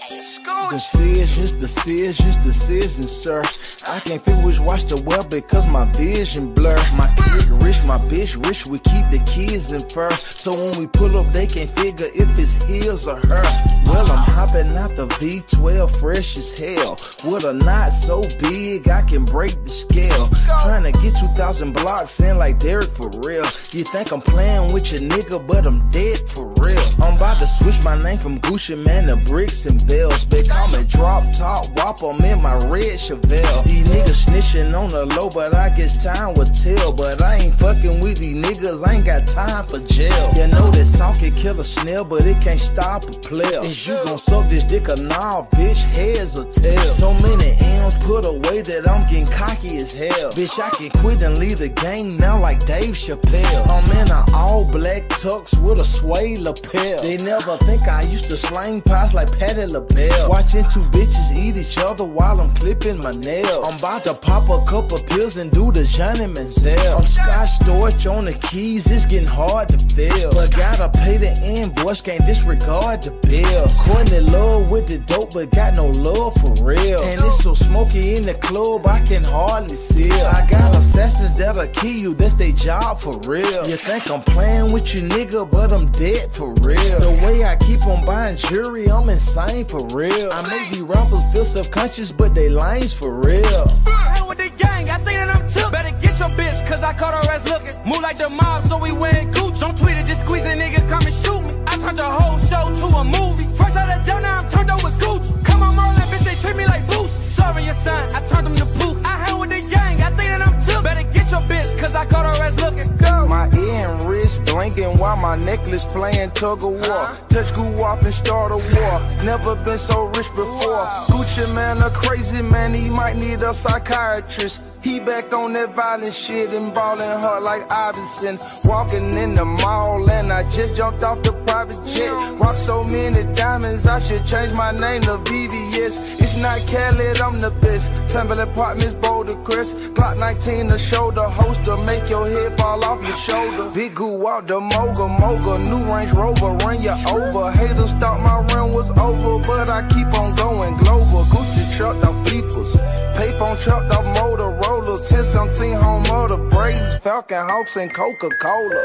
Decisions, sir. I can't fit which watch the well because my vision blur. My kid rich, my bitch rich, we keep the kids in first. So when we pull up, they can't figure if it's his or her. Well, I'm hopping out the V12, fresh as hell. With a knot so big, I can break the scale. Trying to get 2,000 blocks in like Derek for real. You think I'm playing with your nigga, but I'm dead for real. I'm about to switch my name from Gucci Man to Bricks and Bells. They call me Drop Top Wop, I'm in my red Chevelle. These niggas snitching on the low, but I guess time will tell. But I ain't fucking with these niggas, I ain't got time for jail. You know that salt can kill a snail, but it can't stop a player. Is you gon' suck this dick or nah, bitch, heads or tails? So many M's put away that I'm getting cocky as hell. Bitch, I can quit and leave the game now like Dave Chappelle. I'm in an all black tux with a suede lapel. They never think I used to slang pies like Patti LaBelle. Watching two bitches eat each other while I'm clipping my nails. I'm about to pop a couple pills and do the Johnny Manziel. I'm Scott Storch on the keys, it's getting hard to feel. But gotta pay the invoice, can't disregard the bill. Courtney love with the dope, but got no love for real. And it's so smoky in the club, I can hardly see it. I got assassins that'll kill you, that's their job for real. You think I'm playing with you, nigga, but I'm dead for real. The way I keep on buying jewelry, I'm insane for real. I make these rappers feel subconscious, but they lames for real. Hell with the gang, I think that I'm took. Better get your bitch, cause I caught her ass looking. Move like the mob, so we wearing Gucci. Don't tweet it, just squeeze a nigga, come and shoot me. I turned the whole show to a movie. Fresh out of jail, now I'm turned up with Gucci. Come on, Merlin, bitch, they treat me like Boost. Sorry, your son, I turned him to poop. I hell with the gang, I think that I'm took. Better get your bitch, cause I caught her ass looking. Go. My ear and wrist blinking while my necklace playing tug of war. Touch goo up and start a war. Never been so rich before. Gucci man, a crazy man, he might need a psychiatrist. He back on that violent shit and ballin' hard like Iverson. Walking in the mall and I just jumped off the private jet. Rock so many diamonds, I should change my name to VVS. It's not Khaled, I'm the best. Temple Apartments, Boulder Crest. Glock 19 to show the host to make your head fall off your shoulder. Big goo out the Moga, new Range Rover, run you over. Haters thought my run was over, but I keep on going global. Gucci trucked off peoples, payphone trucked off Motorola. 1017 home of the Braves, Falcon Hawks and Coca-Cola.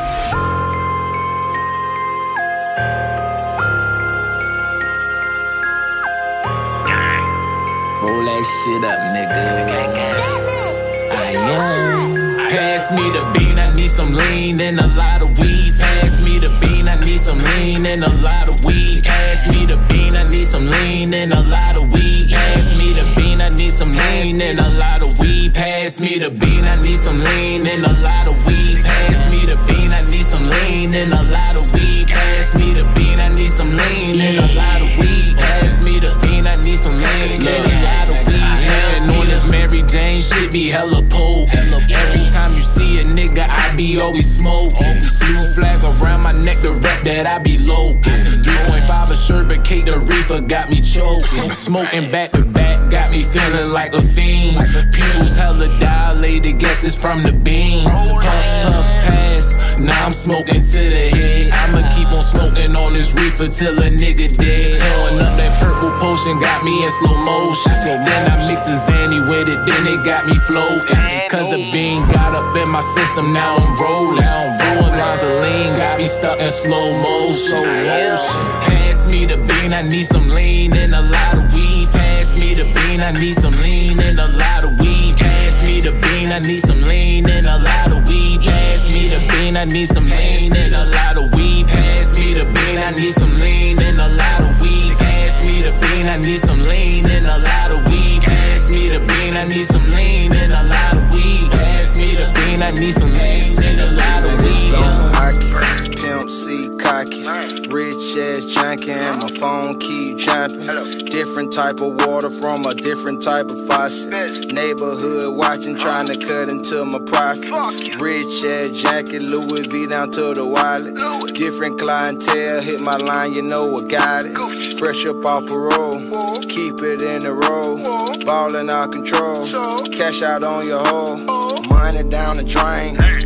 Roll that shit up, nigga. I am. Pass me the bean, I need some lean and a lot of weed. Pass me the bean, I need some lean and a lot of weed. Pass me the bean, I need some lean and a lot of weed. Pass me the bean, I need some lean and a lot of weed. Pass me the bean, I need some lean and a lot of weed. Pass me the bean, I need some lean and a lot of weed. Pass me the bean, I need some lean and a lot of weed. Pass me the bean, I need some lean and a lot of weed. Smelling on this Mary Jane shit be hella potent. Every time you see a nigga, I be always smoking. Blue flag around my neck, the rap that I be loking. 3.5 a shirt, but Kate the reefer got me choking. Smoking back to back, got me feeling like a fiend. Pupils hella dilated, guess it's from the bean. Puff, puff, pass, now I'm smoking to the head. I'ma keep on smoking on this reefer till a nigga dead. Throwing up that purple potion, got me in slow motion. Then I mix a Zanny with it, then it got me floating. Cause the bean got up in my system, now I'm rolling. Rolling lines of lean, got me stuck in slow motion. Pass me the bean, I need some lean and a lot of weed. Pass me the bean, I need some lean and a lot of weed. Pass me the bean, I need some lean and a lot of weed. Pass me the bean, I need some lean and a lot of weed. Pass me the bean, I need some lean and a lot of weed. Pass me the bean, I need some lean and a lot of weed. Pass me the bean, I need some lean and a lot of weed. Pass me the bean, I need some lean and a lot of weed. Pimp C cocky, rich ass junkie, and my phone keep jumping. Different type of water from a different type of faucet. Neighborhood watching, trying to cut into my profit. Rich ass junkie, Louis V down to the wallet. Different clientele, hit my line, you know I got it. Fresh up off parole, keep it in the roll. Ballin' out control, cash out on your hoe. Money down the drain,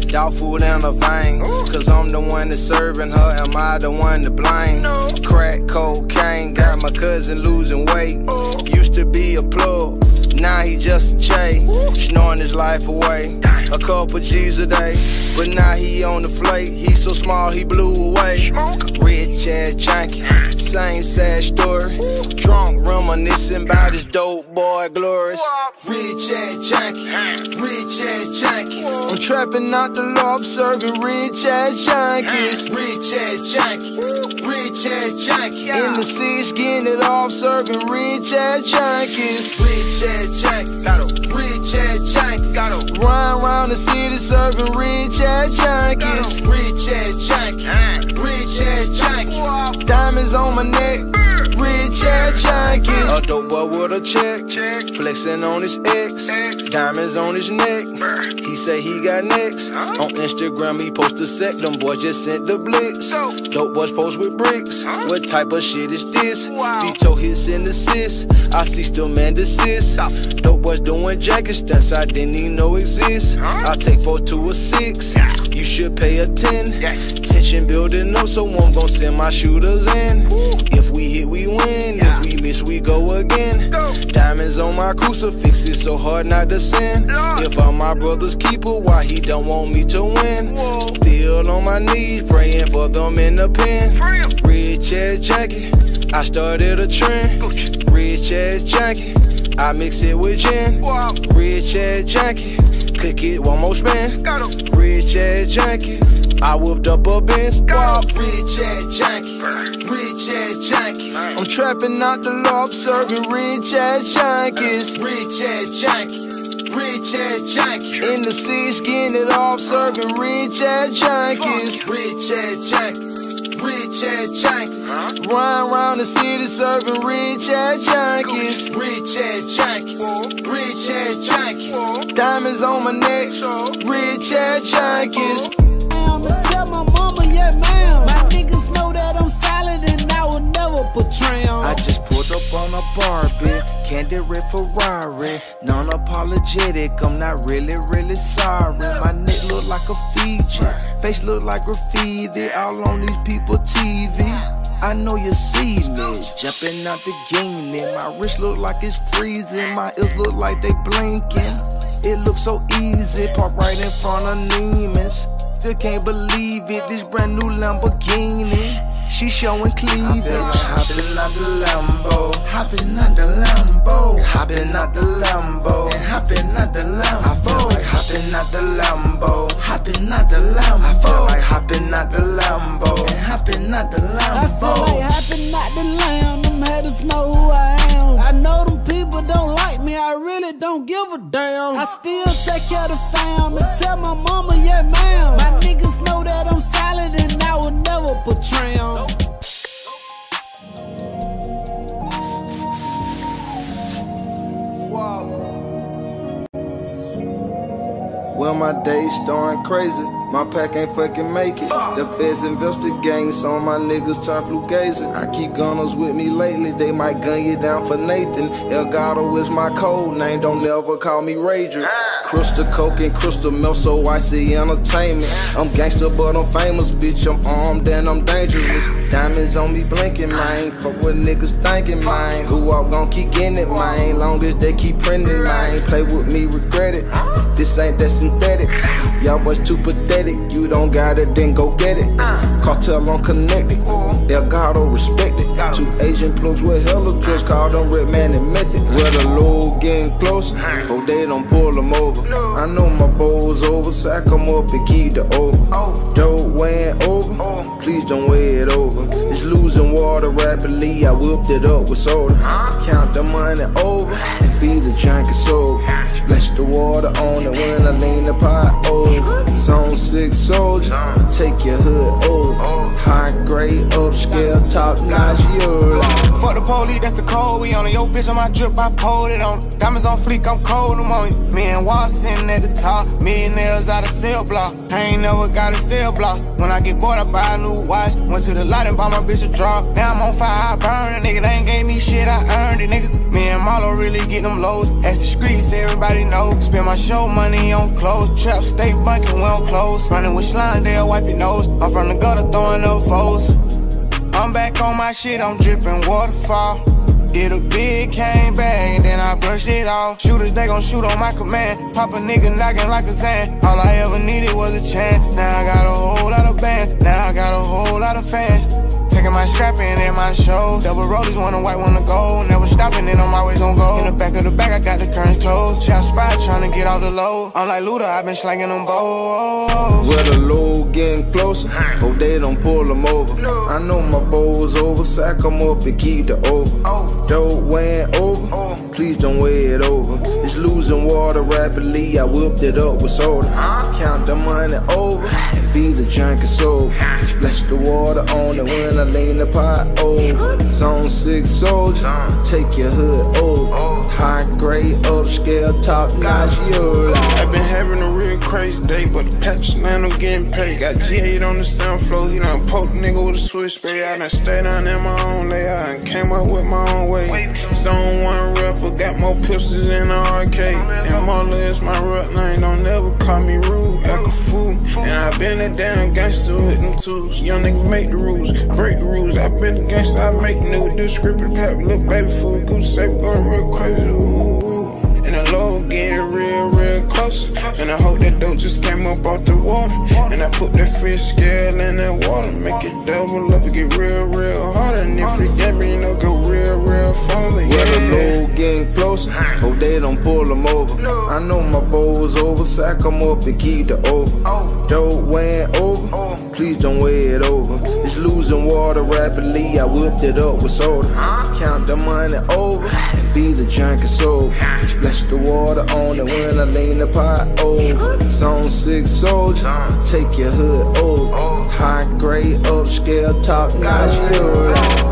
dog food in her vein. Cause I'm the one that's serving her, am I the one to blame? Crack cocaine, got my cousin losing weight. Used to be a plug, now he just a J, snoring his life away. A couple G's a day, but now he on the flake. He so small he blew away. Rich ass junkie, same sad story. Drunk reminiscing about his dope boy glories. Rich ass junkie, rich ass junkie. I'm trapping out the law, I'm serving rich ass junkies. Rich ass junkie, rich ass junkie. In the seats getting it off, serving rich ass junkies. Rich ass junkie, got a rich ass junkie. Got a run around the city serving rich ass junkies. Rich ass junkie, rich ass junkie. Diamonds on my neck, rich ass junkies. A dope boy with a check, flexing on his ex, diamonds on his neck. He say he got next. On Instagram he post a set, them boys just sent the blitz. Dope boys post with bricks. What type of shit is this? Veto hits and assists. I see still man desist. Dope boys doing jacket stunts I didn't even know exist. I take 4 to a 6. You should pay a 10. Tension building up, so I'm gon' send my shooters in. If we hit, we win. If we miss, we go again. Diamonds on my crucifix, it's so hard not to sin. If I'm my brother's keeper, why he don't want me to win? Still on my knees, praying for them in the pen. Rich ass jacket, I started a trend. Rich ass jacket, I mix it with gin. Rich ass jacket, click it one more spin. Rich ass jacket, I whipped up a Benz. Rich ass junkie, rich ass junkie. I'm trapping out the law, serving rich ass junkies. Rich ass junkie, rich ass junkie. In the seats getting it off, serving rich ass junkies. Rich ass junkie, rich ass junkies. Run around the city serving rich ass junkies. Rich ass junkie, rich ass junkie. Diamonds on my neck, rich ass junkies. Tell my mama, yeah, ma'am. My niggas know that I'm solid and I will never betray them. I just pulled up on a Barbie, candy red Ferrari. Non-apologetic, I'm not really sorry. My neck look like a Fiji, face look like graffiti, all on these people TV. I know you see me, jumping out the game. My wrist look like it's freezing, my ears look like they blinking. It looks so easy, park right in front of Neiman's. Still can't believe it, this brand new Lamborghini. She showing cleavage. Hopping out the Lambo, hopping out the Lambo, hopping out the Lambo, and hopping out the Lambo. I feel like hopping out the Lambo, hopping out the Lambo. I feel like hopping out the Lambo, and hopping out the Lambo. I feel like hopping out the Lamb. Them haters know who I am. I know them people don't like me, I really don't give a damn. I still take care of the fam and tell my mama, yeah, ma'am. My niggas know that I'm solid and I will never betray them. Well, my days starting crazy. My pack ain't fucking make it. The feds investigating, some of my niggas turn flugazing. I keep gunners with me lately, they might gun you down for Nathan. El Gato is my code name, don't never call me Rager. Crystal coke and crystal milk, so I see entertainment. I'm gangster, but I'm famous, bitch. I'm armed and I'm dangerous. Diamonds on me blinking, man. Fuck what niggas thinking, man. Who up gon' keep getting it, man? Long as they keep printing, man. Play with me, regret it. This ain't that synthetic. Y'all boys too pathetic. You don't got it, then go get it. Cartel unconnected. El Gato respected. 2 Asian plugs with hella drugs, called them Red Man and Method. Where the load getting closer, oh they don't pull them over. I know my bowl's over, sack them up and keep the over. Dope weighing over, please don't weigh it over. It's losing water rapidly, I whipped it up with soda. Count the money over and be the junkie sober. Splash the water on it when I lean the pot over. Zone 6 soldier, take your hood over. High grade, upscale, top notch, you're Fuck the police, that's the code we on it. Yo, bitch, on my drip, I pulled it on it. Diamonds on fleek, I'm cold, I'm on it. Me and Wall sitting at the top, millionaires out of cell block. I ain't never got a cell block. When I get bored, I buy a new watch. Went to the lot and bought my bitch a drop. Now I'm on fire, I burn a nigga, they ain't gave me shit, I earned earned it, nigga. Me and Marlo really get them lows. As the streets, everybody know. Spend my show money on clothes. Trap, stay bunkin', we don't close. Running with slime, they'll wipe your nose. I'm from the gutter, throwing up foes. I'm back on my shit, I'm dripping waterfall. Did a big, came back, and then I brushed it off. Shooters, they gon' shoot on my command. Pop a nigga knocking like a Zan. All I ever needed was a chance. Now I got a whole lot of bands. Now I got a whole lot of fans. Taking my scrapping and my shows. Double rollies, one a white, one a gold. Never stopping, and I'm always on go. In the back of the bag, I got the curtains closed. Chop spot, trying to get out the low. I'm like Luda, I been slanging them bows. Where the load getting closer, hope they don't pull them over. I know my bowl's over, sack them up and keep the over. Dope weighing over, please don't weigh it over. It's losing water rapidly, I whipped it up with soda. Count the money over, and be the junkie sober. Splash the water on it when I lean the pot over. Zone 6 soldier, take your hood over. High grade, upscale, top notch, you're I've been having a real crazy day, but the patch land I'm getting paid. Got G8 on the sound flow, he done poked a nigga with a switch spray. I done stayed down in my own layout and came up with my own way. Zone 1 rapper, got more pistols in the arcade. And Marla is my rap name, don't never call me rude, act a fool. And I been a damn gangster with them tools. Young nigga make the rules, break the rules. I been a gangster, I make new descriptive pap, little baby food, goose safe, going real crazy. Ooh. And the low getting real close. And I hope that dope just came up off the water. And I put that fish scale in that water, make it double up and get real harder. And if you get me, you know, go real farther. Where the load getting closer, hope they don't pull them over. I know my bowl's over, sack them up and keep the over. Dope weighing over, please don't weigh it over. It's losing water rapidly, I whipped it up with soda. Count the money over, and be the junkie sober. Splash the water on it when I lean the pot over. Zone 6 soldier, take your hood over. High grade, upscale, top notch, you're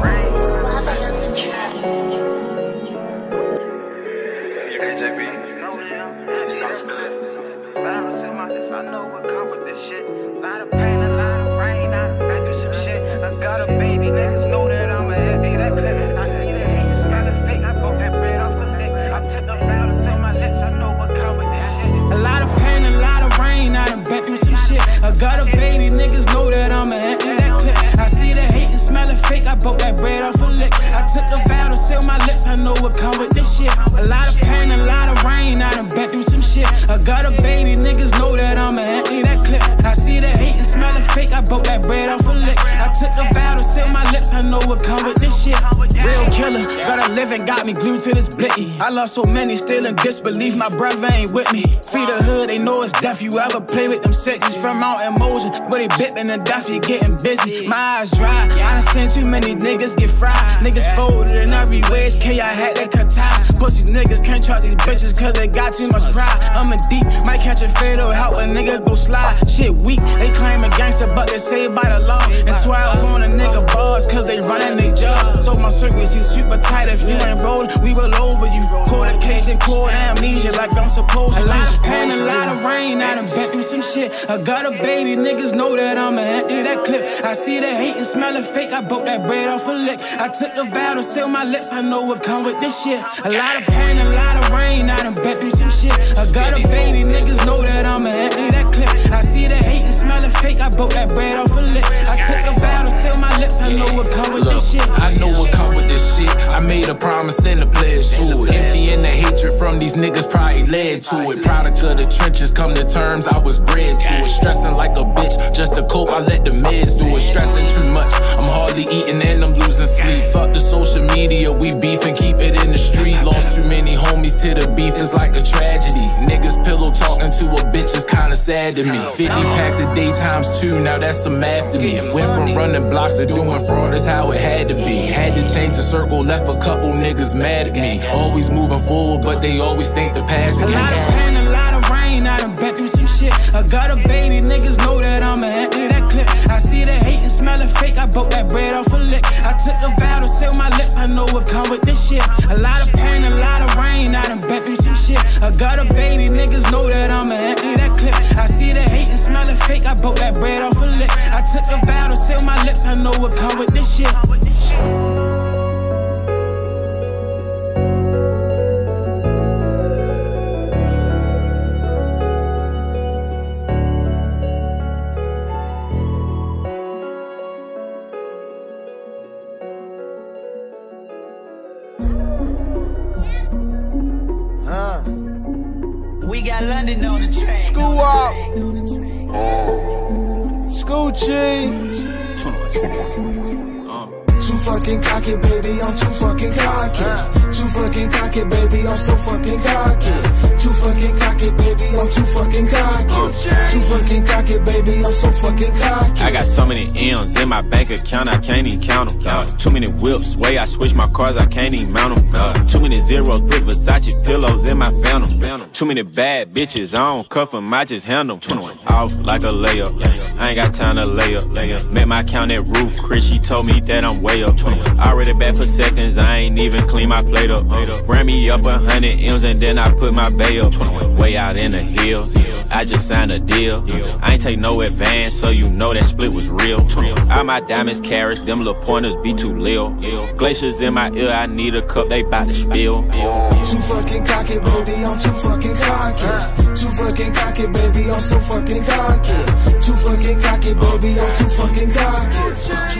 I know what comes with this shit. A lot of pain, a lot of rain, I done been through some shit. I got a baby, niggas know that I'm a heavy, that clip. I see the hate, smell the fake, I broke that bread off a lick. I took a vow to seal my lips, I know what comes with this shit. A lot of pain, a lot of rain, I done been through some shit. I got a baby, niggas know that I'm a heavy, that clip. I see the hate and smell the fake, I broke that bread off a lick. I took a vow to seal my lips, I know what comes with this shit. A lot of pain, a lot of rain, I done been through some shit. I got a baby, niggas know that I'm a heavy, that clip. I see the hate and smell the fake, I broke that bread off a lick. I took a vow to seal my lips, I know what come with this shit. Real killer, gotta live and got me glued to this blicky. I lost so many, still in disbelief, my brother ain't with me. Free the hood, they know it's death. You ever play with them sixes from out in motion, but they bippin' to death, you getting busy. My eyes dry, I done seen too many niggas get fried. Niggas folded in every way, K, I had to cut ties. Pussy niggas can't trust these bitches cause they got too much pride. I'm in deep, might catch a fatal, help a nigga go slide. Shit weak, they claim a gangster, but they saved by the law. And 12 on a nigga bars, cause they running they job. So my circuits, he's super tight, if you ain't rollin', we roll over you. Cold occasion, cold amnesia, like I'm supposed to. A lot of pain, a lot of rain, I done been through some shit. I got a baby, niggas know that I'm a empty that clip. I see the hate and smell the fake, I broke that bread off a lick. I took a vow to seal my lips, I know what come with this shit. A lot of pain, a lot of rain, I done been through some shit. I got a baby, niggas know that I'm a empty that clip. I see the hate and smell the fake, I broke that bread off a lick. I took a vow to seal my lips, I know what come with this shit. I know what come with this shit. I made a promise and a pledge to it. Empty and the hatred from these niggas probably led to it. Product of the trenches, come to terms, I was bred to it. Stressing like a bitch, just to cope, I let the meds do it. Stressing too much, I'm hardly eating and I'm losing sleep. Fuck the social media, we beef and keep it in the street. Lost too many homies to the beef, it's like a tragedy. Niggas pillow talking to a bitch is kinda sad to me. 50 packs a day times 2, now that's some math to me. Went from running blocks to doing fraud, that's how it had to be. Had to change the circle, left a couple niggas mad at me. Always moving forward, but they always think the past again. A lot of pain, a lot of rain, I done been through some shit. I got a baby, niggas know that I'm a empty that clip. I see the hate and smell the fake, I broke that bread off a lick. I took a vow to seal my lips, I know what come with this shit. A lot of pain, a lot of rain, I done been through some shit. I got a baby, niggas know that I'm a empty that clip. I see the hate and smell the fake, I broke that bread off a lick. I took a vow to seal my lips, I know what come with this shit. We got London on the track. School up. School G. Too fucking cocky, baby, I'm too fucking cocky. Too fucking cocky, baby, I'm so fucking cocky. Too fucking cocky, baby, I'm too fucking cocky. Too fucking cocky, baby, I'm so fucking cocky. I got so many M's in my bank account, I can't even count them. Too many whips, way I switch my cars, I can't even mount them. Too many zeros, put Versace pillows in my Phantom. Too many bad bitches, I don't cuff them, I just handle them. Off like a layup, I ain't got time to lay up. Met my count at Roof, Chris, she told me that I'm way up. Already back for seconds, I ain't even clean my plate up. Ran me up 100 M's and then I put my bay up. Way out in the hills, I just signed a deal. I ain't take no advance, so you know that split was real. All my diamonds carrots, them little pointers be too lil. Glaciers in my ear, I need a cup, they bout to spill. Too fucking cocky, baby, I'm too fucking cocky. Too fucking cocky, baby, I'm so fucking cocky. Too fucking cocky, baby, I'm too fucking cocky.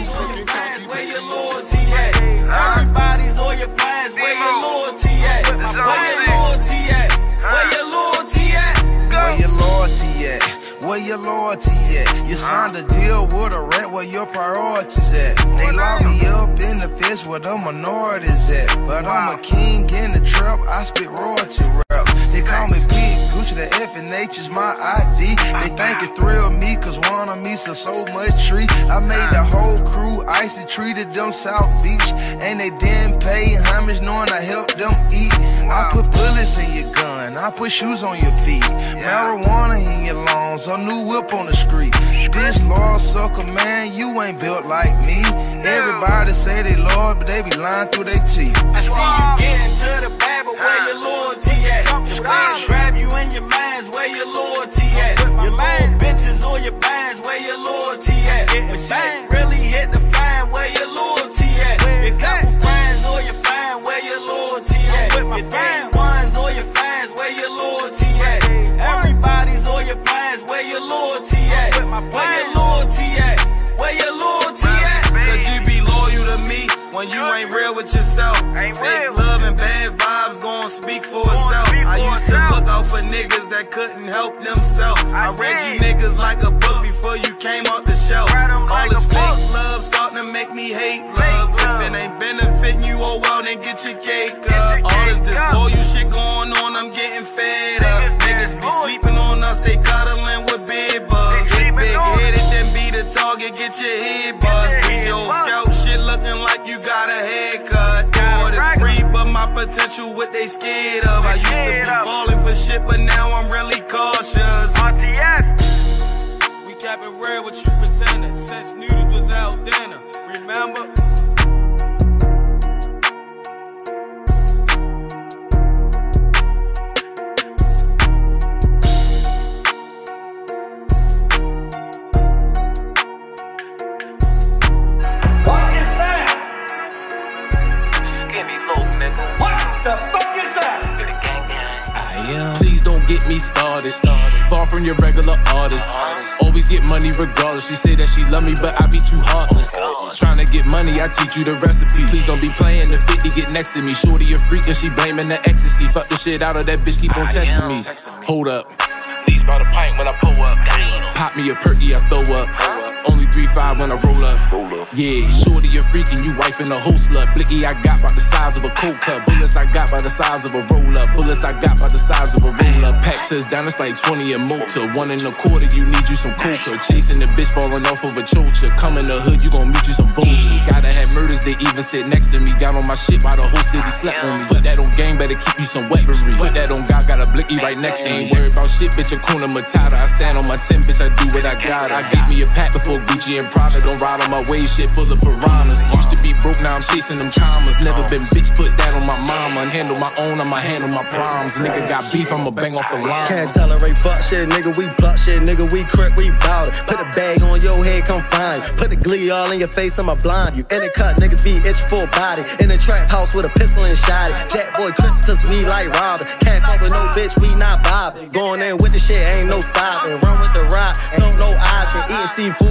Where your loyalty at? Everybody's on your plans. Where your loyalty at? Where your loyalty at? Where your loyalty at? Where your loyalty at? Where your loyalty at? You signed a deal with a rat, where your priorities at? They lock me up in the fist where the minorities at. But I'm a king in the trap, I spit royalty rap. They call me Big Gucci, the F and H is my ID. They think it thrilled me, cause one of me sells so much tree. I made the whole crew icy, treated them South Beach. And they didn't pay homage knowing I helped them eat. I put bullets in your gun, I put shoes on your feet. Marijuana in your lungs, a new whip on the street. This law sucker, man, you ain't built like me. Everybody say they love, but they be lying through their teeth. I see you getting to the bag, but where your loyalty at? The fans grab you in your mans, where your loyalty at? Your little bitches or your bands, where your loyalty at? When shit really hit the fan, where your loyalty at? Your couple friends or your fan, where your loyalty at? Your day ones or your fans, where your loyalty at? Everybody's on your plans, where your loyalty at? Where your loyalty at? Where your loyalty at? Could you be loyal to me when you ain't real with yourself? Fake love and bad vibes gon' speak for itself. I used to look out for niggas that couldn't help themselves. I read you niggas like a book before you came off the shelf. All this fake love starting to make me hate love. If it ain't benefiting you, oh well, then get your cake up. All this disloyal shit going on, I'm getting fed up. Niggas be sleeping on us, they cuddling with big bugs. Get big headed, then be the target, get your head buzzed. These your scout shit looking like you got a haircut. Boy, it's free, but my potential, what they scared of. I used to be falling for shit, but now I'm really cautious. We kept it real with you pretending. Since noodles was out dinner, remember? Please don't get me started. Far from your regular artist. Always get money regardless. She say that she love me, but I be too heartless. Trying to get money, I teach you the recipe. Please don't be playing the 50, get next to me. Shorty a freak and she blaming the ecstasy. Fuck the shit out of that bitch, keep on texting me. Hold up. Please buy the pint when I pull up. Pop me a perky, I throw up. Only 3-5 when I roll up. Yeah, shorty a freak and you wifing a whole slut. Blicky I got by the size of a cold cup. Bullets I got by the size of a roll up. Bullets I got by the size of a roll up. Pack touchdown, it's like 20 a motor. 1 1/4, you need you some coca. Chasing the bitch falling off of a chocha. Come in the hood, you gon' meet you some vultures. Gotta have murders, they even sit next to me. Got on my shit while the whole city slept on me. Put that on gang, better keep you some weaponry. Put that on God, got a blicky right next to me. Ain't worried about shit, bitch, Hakuna Matata. I stand on my 10, bitch, I do what I got. I gave me a pack before Gucci and Prada. Don't ride on my way, shit full of piranhas. Used to be broke, now I'm chasing them commas. Never been bitch, put that on my mama. And handle my own, I'ma handle my problems. Nigga got beef, I'ma bang off the line. Can't tolerate fuck shit, nigga, we pluck shit, nigga, we crip, we bout it. Put a bag on your head, come find it. Put a glee all in your face, I'ma blind you. In the cut, niggas be itch full body. In the trap house with a pistol and shot it. Jack boy crips, cause we like robbing. Can't fuck with no bitch, we not vibing. Going in with the shit, ain't no stopping. Run with the rock, don't no option. Eating seafood, yeah, we chill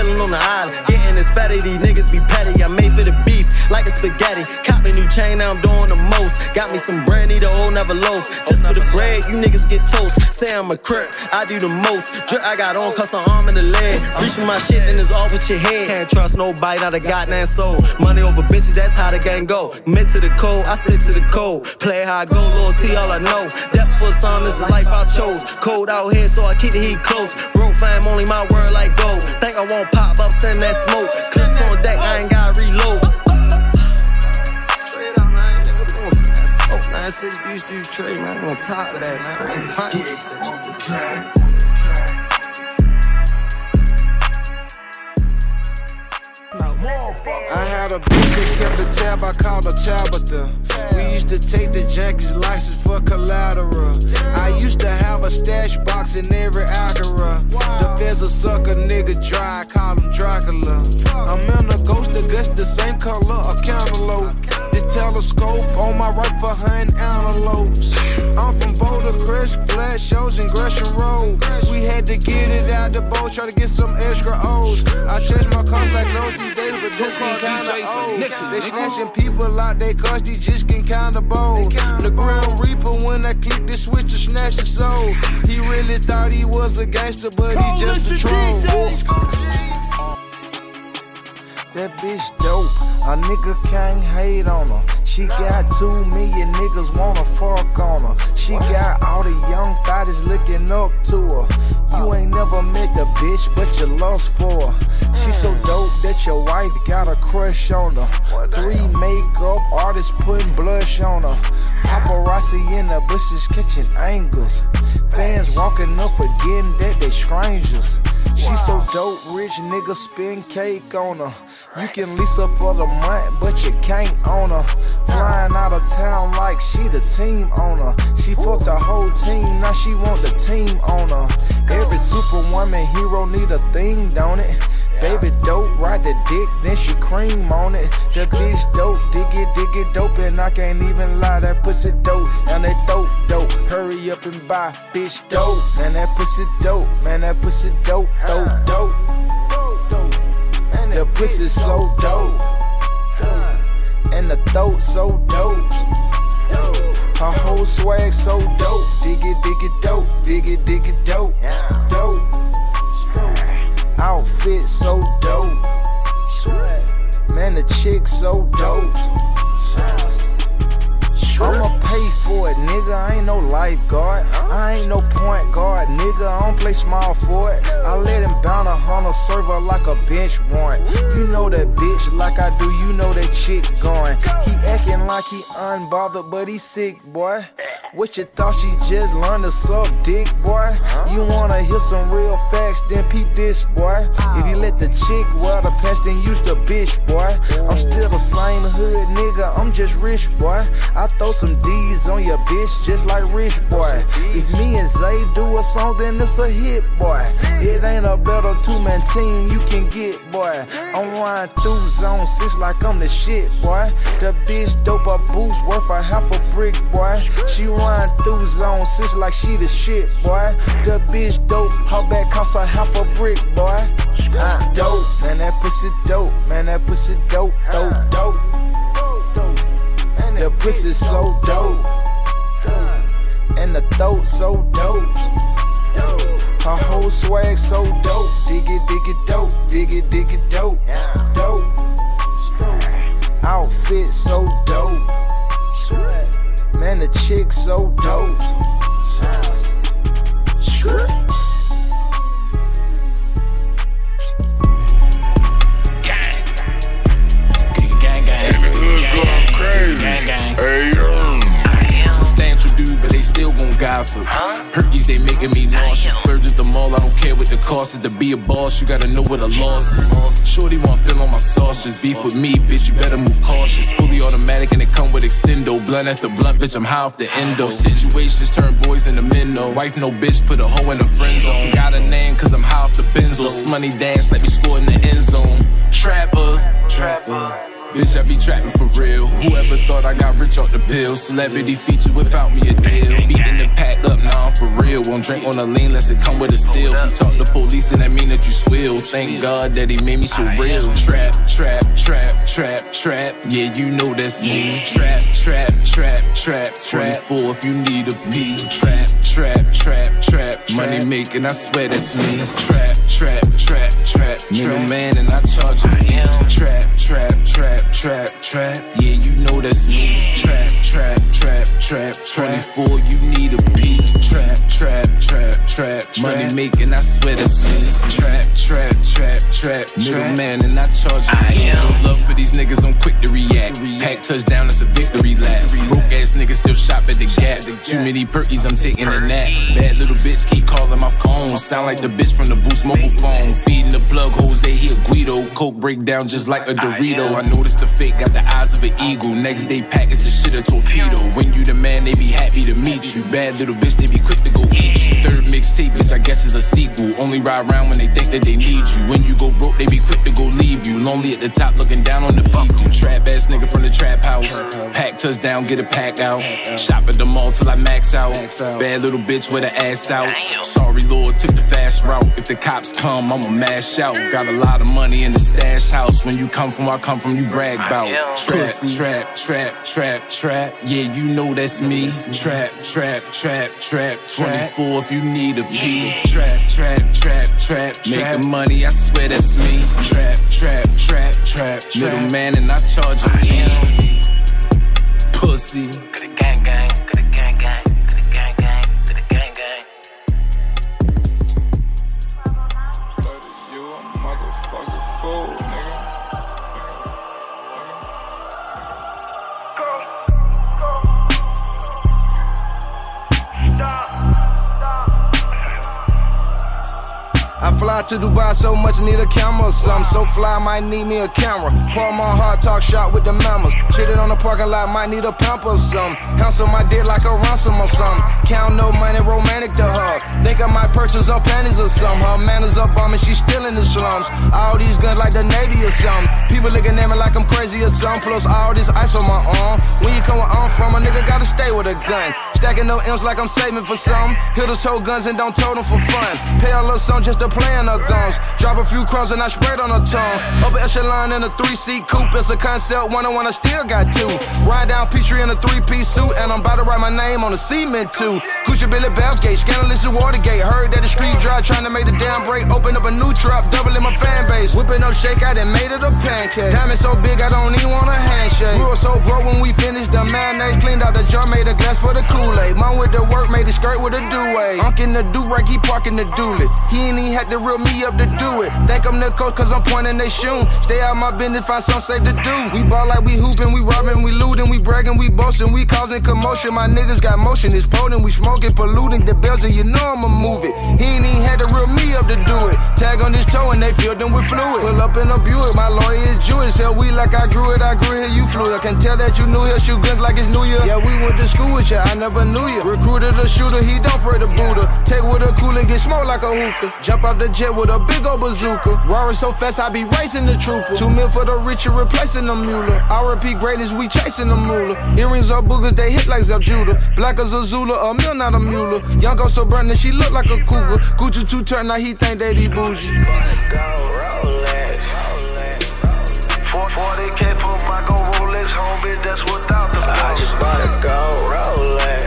chillin' on the island. Getting this fatty, these niggas be petty. I'm made for the beef, like a spaghetti. Cop a new chain, now I'm doing the most. Got me some bread, need a whole never loaf. Just for the bread, you niggas get toast. Say I'm a crip, I do the most. Drip I got on, cause an arm and a leg. Reach for my shit, then it's off with your head. Can't trust nobody, not a goddamn soul. Money over bitches, that's how the game go. Meant to the code, I stick to the code. Play how I go, loyalty, all I know. Depth for a song, this the life I chose. Cold out here, so I keep the heat close. Broke fam, only my word like gold. Think I won't pop up, send that smoke. Clips on deck, I ain't gotta reload. Straight up, man, nigga, we gon' send that smoke, man. 6 Beach Street trade, man. On top of that, man. I ain't punching that. I had a bitch that kept the tab, I called her Tabitha. We used to take the Jackie's license for collateral. I used to have a stash box in every Acura. The feds a sucker nigga dry, I call him Dracula. I'm in a ghost that guts the same color, a cantaloupe. This telescope on my right for hunting antelopes. I'm from Boulder Crest, flat shows in Gresham Road. We had to get it out the boat, try to get some extra O's. I change my cars like those these days, but this can kinda old. They snatching people out they cars, these just can kinda bold. The Grim Reaper when I click the switch to snatch the soul. He really thought he was a gangster, but he just a troll. That bitch dope, a nigga can't hate on her. She got 2 million niggas wanna fuck on her. She got all the young thotties looking up to her. You ain't never met the bitch, but you lost for her. She so dope that your wife got a crush on her. 3 makeup artists putting blush on her. Paparazzi in the bushes catching angles. Fans walking up forgetting that they strangers. She so dope, rich nigga spend cake on her. You can lease her for the month, but you can't own her. Flying out of town like she the team owner. She fucked the whole team, now she want the team owner. Every superwoman hero need a thing, don't it? Baby dope, ride the dick, then she cream on it. That bitch dope, dig it dope, and I can't even lie, that pussy dope, and that dope. Hurry up and buy, bitch dope, man that pussy dope, man that pussy dope. The pussy so dope, and the throat so dope. Her whole swag so dope, dig it dope, dig it dope. Outfit so dope, man the chick so dope. I'ma pay for it, nigga, I ain't no lifeguard. I ain't no point guard, nigga, I don't play small for it. I let him bound a hunter server like a bench warrant. You know that bitch like I do, you know that chick going. He acting like he unbothered, but he sick, boy. What you thought she just learned to suck dick, boy? You wanna hear some real facts, then peep this, boy. If you let the chick wear the pants, then use the bitch, boy. I'm still the same hood, nigga, I'm just rich, boy. I throw some D's on your bitch just like Rich, boy. If me and Zay do a song, then it's a hit, boy. It ain't a better 2-man team you can get, boy. I'm riding through zone 6 like I'm the shit, boy. The bitch dope, a boost worth a half a brick, boy. She riding through zone 6 like she the shit, boy. The bitch dope, her back cost a half a brick, boy. Dope, man that pussy dope, man that pussy dope, dope. The pussy so dope, and the throat so dope. Her whole swag so dope, dig it dope, dig it dope. Outfit so dope, man the chick so dope. Substantial dude, but they still gon' gossip. Herpes, they making me nauseous. Splurge at the mall, I don't care what the cost is. To be a boss, you gotta know what a loss is. Shorty want feel on my sauce, just beef with me, bitch, you better move cautious. Fully automatic and it come with extendo. Blunt after blunt, bitch, I'm high off the endo. Situations turn boys into men, no. Wife no bitch, put a hoe in the friend zone. Forgot her name, cause I'm high off the benzo. Money dance like we scored in the end zone. Trapper, Bitch, I be trapping for real. Whoever thought I got rich off the pill? Celebrity feature without me a deal. Beating the pack up, nah, I'm for real. Won't drink on a lean unless it come with a seal. If you talk to police, then that mean that you swill. Thank God that he made me so real. Trap, trap, trap, trap, trap. Yeah, you know that's me. Trap, trap, trap, trap, 24 if you need a beat. Trap, trap, trap, trap. Money making, I swear that's me. Trap, trap, trap, trap. Middleman and I charge a fee. Trap, trap, trap, trap, trap. Yeah, you know that's me. Trap, trap, trap, trap. 24, you need a beat. Trap, trap, trap, trap. Money making, I swear that's me. Trap, trap, trap, trap. Middleman and I charge a fee. No love for these niggas, I'm quick to react. Pack touchdown, it's a victory lap. Broke ass niggas still shop at the Gap. Too many perkies, I'm taking a nap. Bad little bitch keep calling my phone. Sound like the bitch from the Boost mobile phone. Feeding the plug, Jose, he a Guido. Coke breakdown just like a Dorito. I noticed the fake got the eyes of an eagle. Next day pack is the shit a torpedo. When you the man, they be happy to meet you. Bad little bitch, they be quick to go eat you. Third mixtape, bitch, I guess is a sequel. Only ride around when they think that they need you. When you go broke, they be quick to go leave you. Lonely at the top, looking down on the people. Trap ass nigga from the trap house. Pack touchdown, get a pack out. Shop at the mall till I max out. Bad little bitch with her ass out. Sorry, Lord, took the fast route. If the cops come, I'ma mash out. Got a lot of money in the stash house. When you come from, I come from, you brag bout. Trap, trap, trap, trap, trap. Yeah, you know that's me. Trap, trap, trap, trap. 24 if you need a beat. Trap, trap, trap, trap, trap. Making money, I swear that's me. Trap, trap, trap, trap. Middleman and I charge a fee. Pussy. Gang, gang, gang, gang, gang, gang, gang, gang. That is you, a motherfucking fool, nigga. I fly to Dubai so much, need a camera or something. So fly, might need me a camera. Pour my heart, talk shot with the mammals. Shit it on the parking lot, might need a pamper or something. Hansel my dick like a ransom or something. Count no money, romantic to her. Think I might purchase her panties or something. Her manners up on me, she still in the slums. All these guns like the Navy or something. People looking at me like I'm crazy or something. Plus all this ice on my arm. When you come where I'm from, a nigga gotta stay with a gun. Stacking no M's like I'm saving for something. Hitters told guns and don't told them for fun. Pay a little something just to play in her guns. Drop a few crumbs and I spread on her tongue. Upper echelon in a 3-seat coupe. It's a concept 101, I still got two. Ride down Peachtree in a 3-piece suit. And I'm about to write my name on the cement too. Gucci Billy Bathgate, scandalous at Watergate. Heard that the street dry, trying to make the damn break. Open up a new trap, doubling my fan base. Whipping up shake, I done made it a pancake. Diamond so big, I don't even want a handshake. We were so broke when we finished the mayonnaise. Cleaned out the jar, made a glass for the Kool-Aid. Mom with the work, made the skirt with a do-way. Unk in the do-rag, he parking the dually. He ain't even had to reel me up to do it. Think I'm the coach cause I'm pointing they shoon. Stay out my business, find something safe to do. We ball like we hooping, we robbing, we looting, we bragging, we boasting, we causing commotion. My niggas got motion, it's potent, we smoking, polluting the Belgian, you know I'ma move it. He ain't even had to reel me up to do it. Tag on his toe and they filled them with fluid. Pull up in a Buick, my lawyer is Jewish. Sell weed like I grew it here, you flew. I can tell that you knew here, shoot guns like it's New Year. Yeah, we went to school with ya, I never knew ya. Recruited a shooter, he don't pray to Buddha. Take with a cool and get smoked like a hookah. Jump off the jet with a big old bazooka. Roaring so fast, I be racing the trooper. 2 mil for the rich, you replacing the Mueller. RP greatness, we chasing the moolah. Earrings are boogers, they hit like Zep Judah. Black as a Zula, a mill, not a mule. Young go so burning, she look like a cougar. Gucci 2 turn, now he think that he bougie. 40K for my go Rolex, homie, that's without the boss. I just bought a gold Rolex.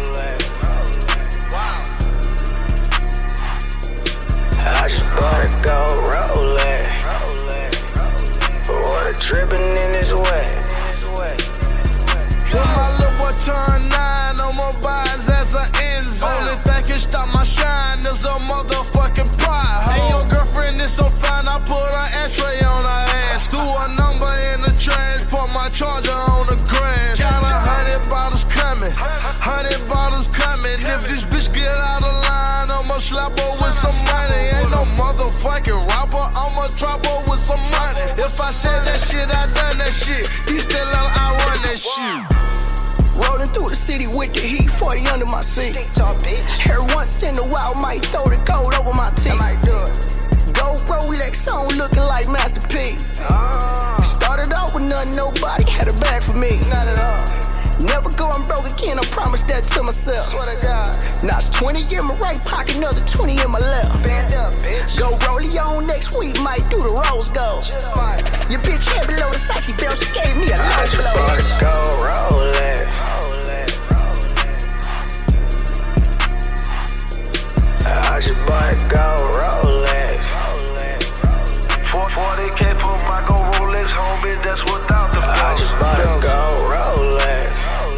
I just bought a gold Rolex. Water dripping in his way. When my little boy turn 9, no more buys as an end zone. Only thing can stop my shine is a motherfucking pride. Hey, your girlfriend is so fine, I put an ashtray on her ass. Threw a number in the trash, put my charger on the grass. Got 100 bottles coming, 100 bottles coming. If this bitch get out of line, I'ma slap her with some money. Ain't no motherfucking robber, I'ma drop her with some money. If I said that shit, I done that shit. He still out, I run that shit. Rolling through the city with the heat, 40 under my seat. Every once in a while, might throw the gold over my teeth. Gold Rolex on, looking like Master P. Started started off with nothing, nobody had a bag for me. Not at all. Never going broke again, I promise that to myself. Swear to God. Now it's 20 in my right pocket, another 20 in my left. Band up, bitch. Go rollie on next week, might do the rose gold. Just might. Your bitch head below the Sachi belt, she gave me a low blow. I just go roll it. I just bought it, go roll it. 40K for my go Rolex, homie, that's without the bills. I just bought it, go roll it.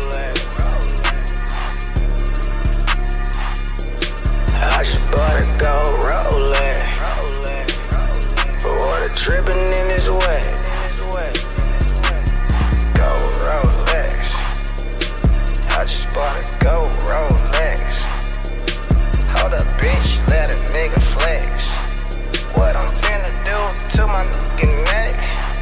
I just bought it, go roll it. Water dripping in his wet. Go Rolex. I just bought it, go Rolex. Hold up, bitch, let a nigga flex. What I'm finna do to my nigga neck?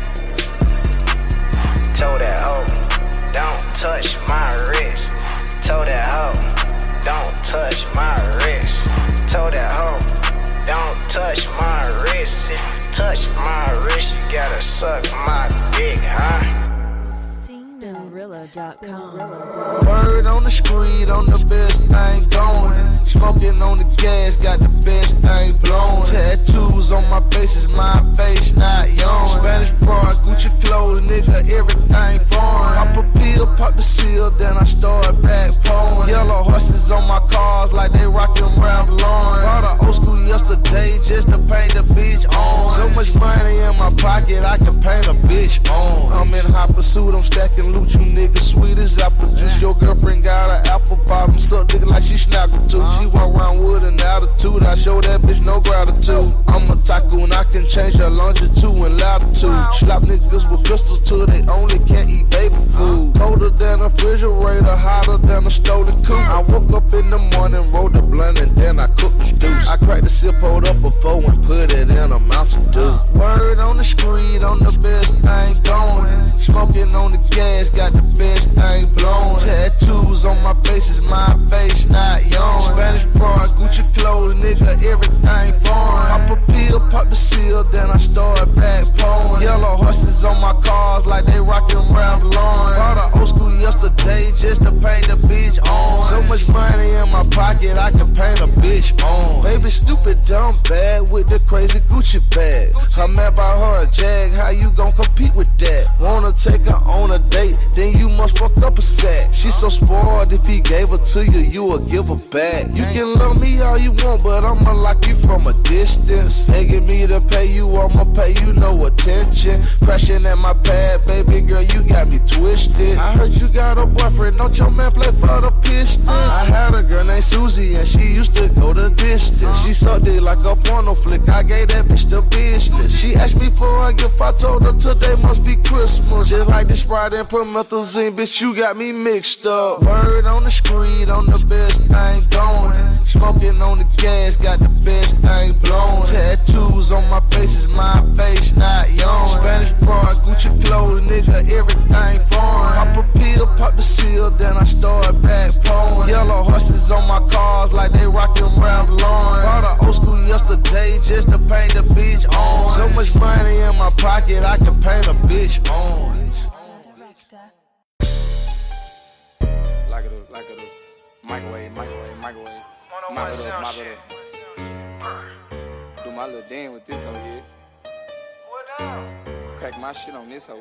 Told that hoe, don't touch my wrist. Told that hoe, don't touch my wrist. Told that hoe, don't touch my wrist. If you touch my wrist, you gotta suck my dick, huh? Word on the street, on the best thing going. Smoking on the gas, got the best thing blowing. Tattoos on my face is my face, not yours. Spanish bras, Gucci clothes, nigga, everything foreign. Pop a pill, pop the seal, then I start back pouring. Yellow horses on my cars like they rockin' Ralph Lauren. Bought a old school yesterday just to paint the bitch on. So much money in my pocket, I can paint a bitch on. I'm in hot pursuit, I'm stacking loot, you niggas sweet as apple juice. Your girlfriend got an apple bottom, suck nigga like she snaggle too. She walk around with an attitude, I show that bitch no gratitude. I'm a tycoon, I can change her longitude and latitude. Slap niggas with pistols till they only can't eat baby food. Colder than a refrigerator, hotter than a stolen coupe. I woke up in the morning, rolled the blunt and then I cooked the deuce. I cracked the sip, hold up a foe and put it in a Mountain Dew. Word on the street, on the best thing going. Smoking on the gas, got the best thing blowing. Tattoos on my face is my face, not yours. Spanish bras, Gucci clothes, nigga, everything foreign. Pop a pill, pop the seal, then I start back pouring. Yellow horses on my cars like they rockin' Ralph Lauren. Bought a old school yesterday just to paint the bitch on. So much money in my pocket, I can paint a bitch on. Baby stupid, dumb, bad with the crazy Gucci bag. Her man bought her a Jag, how you gon' compete with that? Wanna take her on a date, then you must fuck up a sack. She so spoiled, if he gave her to you, you will give her back. You can love me all you want, but I'ma like you from a distance. Begging me to pay you, I'ma pay you no attention. Crashing at my pad, baby girl, you got me twisted. I heard you got a boyfriend, don't your man play for the Pistons? I had a girl named Susie and she used to go the distance. She sucked it like a porno flick, I gave that bitch the business. She asked me for a gift, I told her today must be Christmas. Just like the Sprite and promethazine, bitch, you got me mixed up. Word on the street, on the best thing going. Smoking on the gas, got the best thing blowing. Tattoos on my face is my face, not yours. Spanish bras, Gucci clothes, nigga, everything foreign. Pop a pill, pop the seal, then I start back pouring. Yellow horses on my cars like they rockin' Ralph Lauren. Bought a old school yesterday just to paint the bitch on. So much money in my pocket, I can paint a bitch on. Like it up. Microwave. Mop it up. Do my little dance with this hoe, yeah. Crack my shit on this hoe.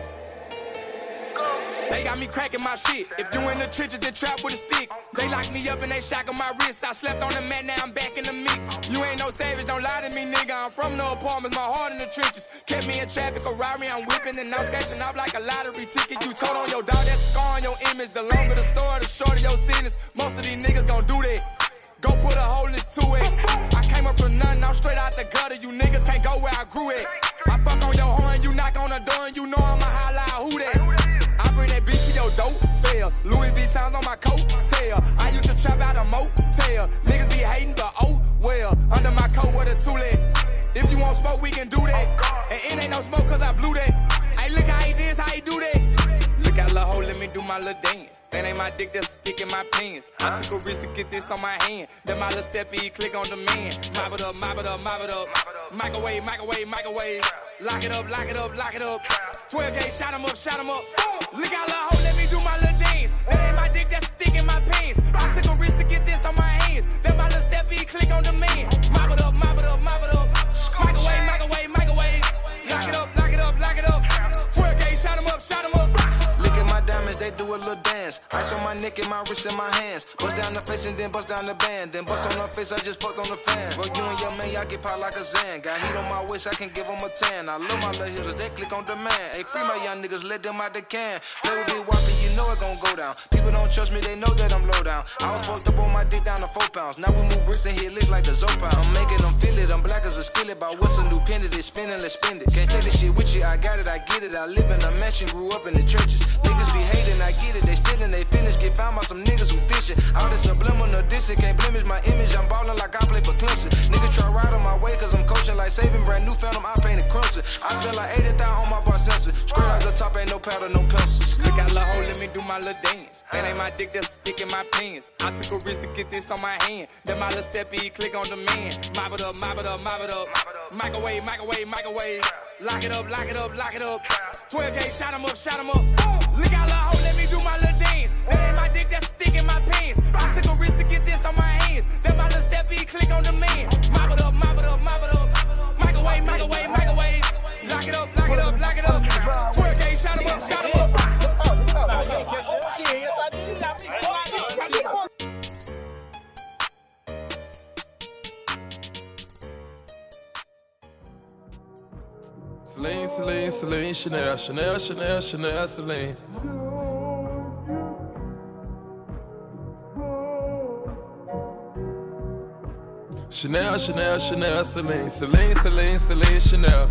They got me cracking my shit. If you in the trenches, then trap with a stick. They lock me up and they shackle my wrist. I slept on the mat, now I'm back in the mix. You ain't no savage, don't lie to me, nigga. I'm from the apartments, my heart in the trenches. Kept me in traffic, a robbery, I'm whipping and I'm scratching up like a lottery ticket. You told on your dog, that's a scar on your image. The longer the story, the shorter your sentence. Most of these niggas gon' do that. Go put a hole in this 2X. I came up from nothing, I'm straight out the gutter. You niggas can't go where I grew at. I fuck on your horn, you knock on the door and you know I'ma holla out who that. I bring that bitch to your dope bell. Louis V sounds on my coat tail. I used to trap out a motel. Niggas be hating, but oh well. Under my coat with a two-leg. If you want smoke, we can do that. And it ain't no smoke cause I blew that. Hey, look how he did, how he do that. Look out, lil' hoe, let me do my little dance. That ain't my dick, that's a stick in my pants. I took a risk to get this on my hand. Then my little steppy, click on demand. Mop it up. Microwave. Lock it up, lock it up, lock it up. 12 gauge, shot him up, shot him up. Look out, little hoe, let me do my little dance. That ain't my dick, that's a stick in my pants. I took a risk to get this on my hands. That my little step E, click on demand. Mop it up, mop it up, mop it up. Microwave, microwave, microwave. Lock it up, lock it up, lock it up. 12 gauge, shot him up, shot him up. Look at my diamonds, they do a little dance. Ice on my neck and my wrist in my hands. Bust down the face and then bust down the band. Then bust on her face, I just fucked on the fan. For you and your man, y'all get popped like a Zan. Got heat on my waist, I can give them a tan. I love my little hitters, they click on demand. Hey, free my young niggas, let them out the can. Play with Big Whoppy, you know it gon' go down. People don't trust me, they know that I'm low down. I was fucked up on my dick down to 4 pounds. Now we move bricks and hit licks like the Zopa. I'm making them feel it, I'm black as a skillet. By what's a new pendant, it's spinning, let's spend it. Can't take this shit with you, I got it, I get it. I live in a mansion, grew up in the churches. Niggas be hating, I get it, they stealing, they finish. Get found by some niggas who fishing. All this subliminal dissing, can't blemish my image. I'm ballin' like I play for Clemson. Niggas try ride on my way, cause I'm coaching like saving. Brand new Phantom, I painted crimson. I spend like 80,000 on my bar sensor. Straight out the top, ain't no powder, no pencils. Look out, little hoe, let me do my little dance. That ain't my dick, that's a stick in my pants. I took a risk to get this on my hand. Then my little step E, click on demand. Mop it up, mop it up, mop it up. Microwave, microwave, microwave. Lock it up, lock it up, lock it up. 12 gauge, shot him up, shot him up. Look out, little hoe, let me do my little dance. That ain't my dick, that's a stick in my pants. I took a risk to get this on my hands. Then my little step E, click on demand. Mop it up, mop it up, mop it up. Microwave, microwave, microwave. Lock it up, lock it up, lock it up. 12 gauge, shot him up, shot him up. Celine, Celine, Celine, Chanel, Chanel, Chanel, Chanel, Celine. Chanel, Chanel, Chanel, Celine, Celine, Celine, Celine, Chanel.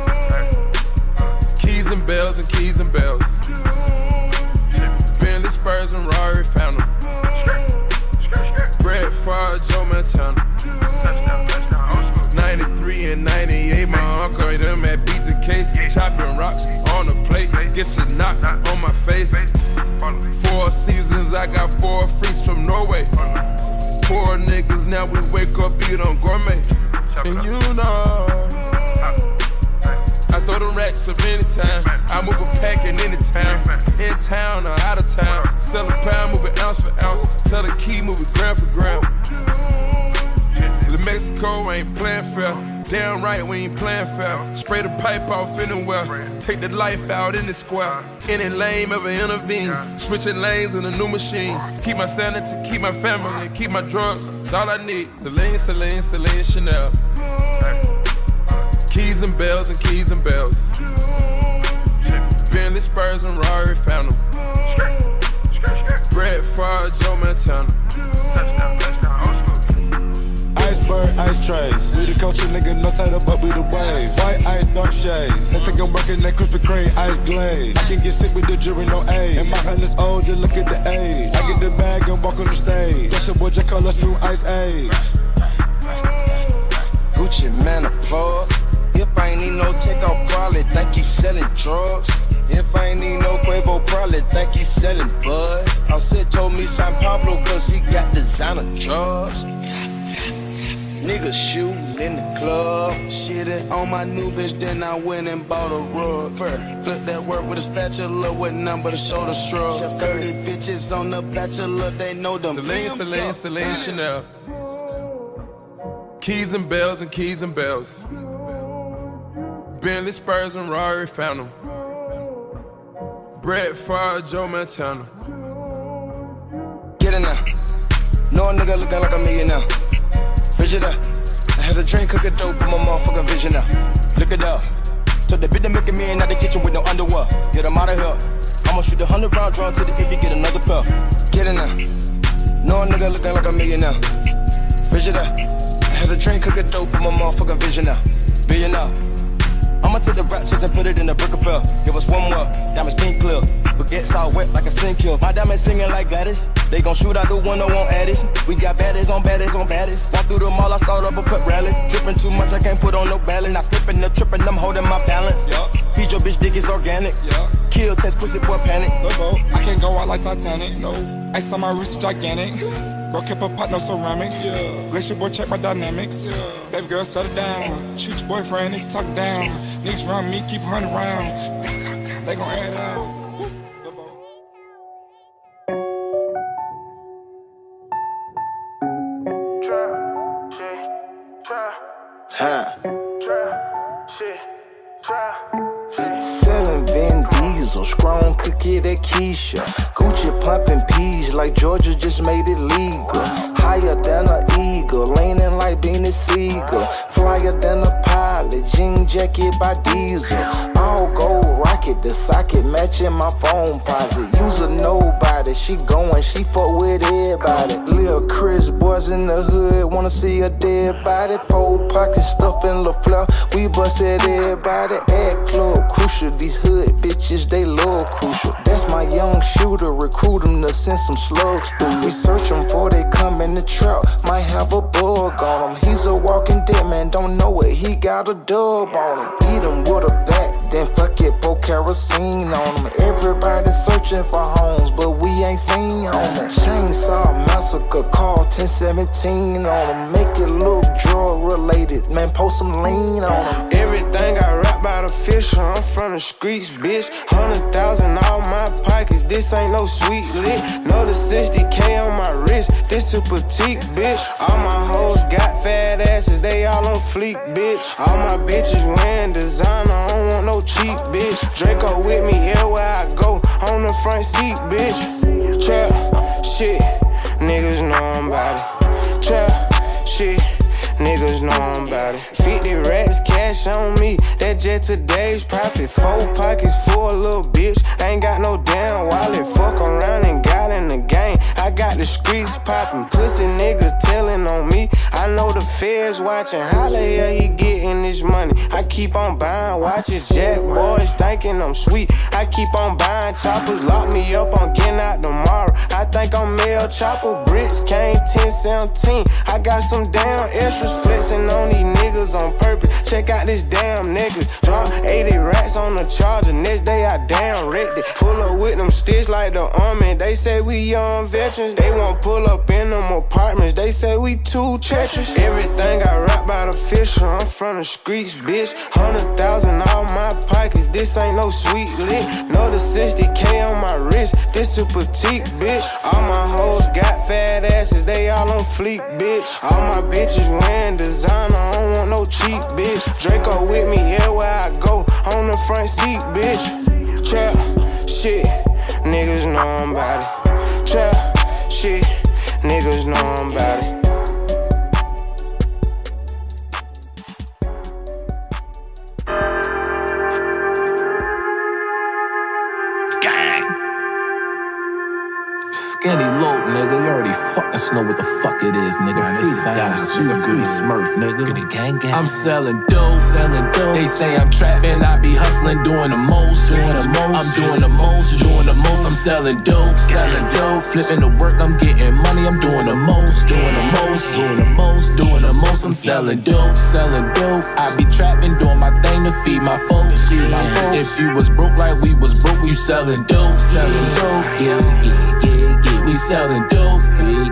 Keys and bells and keys and bells. Bentley, Spurs and Rari Phantom. Brett Favre, Joe Montana. 93 and 98, my uncle, them had beat the case. Chopping rocks on the plate, get you knocked on my face. 4 seasons, I got 4 freaks from Norway. 4 niggas, now we wake up, eat on gourmet. And you know, I throw the racks up anytime. I move a pack in any town. In town or out of town. Sell a pound, move it ounce for ounce. Sell a key, move it gram for gram. The Mexico ain't playing fair. Damn right, we ain't playing fair. Spray the pipe off anywhere. Take the life out in the square. Any lame ever intervene. Switching lanes in a new machine. Keep my sanity, keep my family, keep my drugs. That's all I need. Celine, Celine, Celine, Chanel. Keys and bells and keys and bells. Bentley, Spurs and Rari Phantom. Brett Favre, Joe Montana. Iceberg, ice trays. We the culture, nigga, no title, but we the wave. White ice, dark shades. They think I'm working that Krispy Kreme ice glaze. I can get sick with the jury, no age. And my hand is old, just look at the age. I get the bag and walk on the stage. That's your boy, just call us new ice age. Gucci man a plug. If I ain't need no takeout, probably think he's selling drugs. If I ain't need no Quavo, probably think he's selling bud. Offset told me San Pablo cause he got designer drugs. Niggas shooting in the club. Shitting on my new bitch, then I went and bought a rug. Flip that work with a spatula with none but a shoulder shrug. 30 bitches on the bachelor, they know them. Celine, Celine, Celine, Chanel. Keys and bells and keys and bells. Bentley, Spurs and Rari Phantom. Brett Favre, Joe Montana. Get in there. No nigga looking like a millionaire. Vision up. I had a drink, cook a dope, put my motherfucking vision up. Look it up. So the bitch that making me in out the kitchen with no underwear. Get him out of here. I'ma shoot 100 round drum to the empty, get another pair. Get in there. No nigga looking like a millionaire. Vision up. I had a drink, cook a dope, put my motherfucking vision up. Billion up. I'ma take the ratchets and put it in the brick of fell. Give us one more, diamonds pink clear. Baguettes all wet like a sink kill. My diamonds singing like Gladys. They gon' shoot out the window on Addis. We got baddies on baddies on baddies. Walk through the mall, I start up a put rally. Dripping too much, I can't put on no balance. Not slipping, no tripping, I'm holding my balance. Feed your bitch, dick is organic. Kill, test, pussy, boy, panic. I can't go out like Titanic. No. Ice on my wrist, gigantic. Bro, kept a pot, no ceramics. Glacier boy, check my dynamics. Baby girl, settle down. Shoot your boyfriend if you talk down. Niggas around me, keep 100 round. They gon' add out. Selling Vin Diesel, strong cookie that Keisha. Gucci pumping peas like Georgia just made it legal. Higher than an eagle, leaning like Beanie Siegel. Flyer than a pilot, jean jacket by Diesel. All gold rocket, the socket matching my phone posit. Use a nobody, she going, she fuck with everybody. Lil' Chris, boys in the hood, wanna see a dead body. 4 pockets stuffing LaFleur, we busted everybody. Ad club crucial, these hood bitches, they love crucial. That's my young shooter, recruit him to send some slugs through. We search him for they come in the trap, might have a bug on him. He's a walking dead man, don't know it, he got a dub on him. Eat him with a bat, then fuck it, pour kerosene on him. Everybody searching for homes, but we ain't seen on it. Chainsaw massacre, call 1017 on him. Make it look drug related, man, post some lean on him. Everything I rap by the Fisher, I'm from the streets, bitch. 100,000 all my pockets, this ain't no sweet lick. Know the 60K on my wrist, this a petite, bitch. All my hoes got fat asses, they all on fleek, bitch. All my bitches wearing designer, I don't want no cheap, bitch. Draco with me everywhere I go, on the front seat, bitch. Trap shit, niggas know I'm about it. Trap shit, niggas know I'm about it. 50 racks cash on me, that jet today's profit. 4 pockets full, little bitch, ain't got no damn wallet. Fuck around and got in the game, I got the streets poppin'. Pussy niggas telling on me, I know the feds watching. How the hell he getting this money? I keep on buying watches, Jack boys thinking I'm sweet. I keep on buying choppers, lock me up, I'm getting out tomorrow. I think I'm Mel Chopper, bricks came 10-17. I got some damn extras flexing on these niggas on purpose. Check out this damn nigga, drop 80 racks on the charger. Next day I damn wrecked it. Pull up with them sticks like the army. They say we young veterans. They won't pull up in them apartments. They say we too treacherous. Everything I rap by the Fisher, I'm from the streets, bitch. 100,000 all my pockets, this ain't no sweet lick. Know the 60K on my wrist, this a petite, bitch. All my hoes got fat asses, they all on fleek, bitch. All my bitches wearing designer, I don't want no cheap, bitch. Draco with me everywhere I go, on the front seat, bitch. Trap shit, niggas know I'm about it. Trap shit, niggas know I'm about it. Skinny load, nigga. You already fucking know what the fuck it is, nigga. Free sounds, nigga. Free Smurf, nigga. Get it gang gang. I'm selling dope, selling dope. They say I'm trapping, I be hustling, doing the most, doing the most. I'm doing the most, doing the most. I'm selling dope, selling dope. Flipping the work, I'm getting money. I'm doing the most, doing the most, doing the most, doing the most. I'm selling dope, selling dope. I be trapping, doing my thing to feed my folks. If you was broke like we was broke, we selling dope, selling dope. Yeah, yeah, yeah, yeah. We selling dope,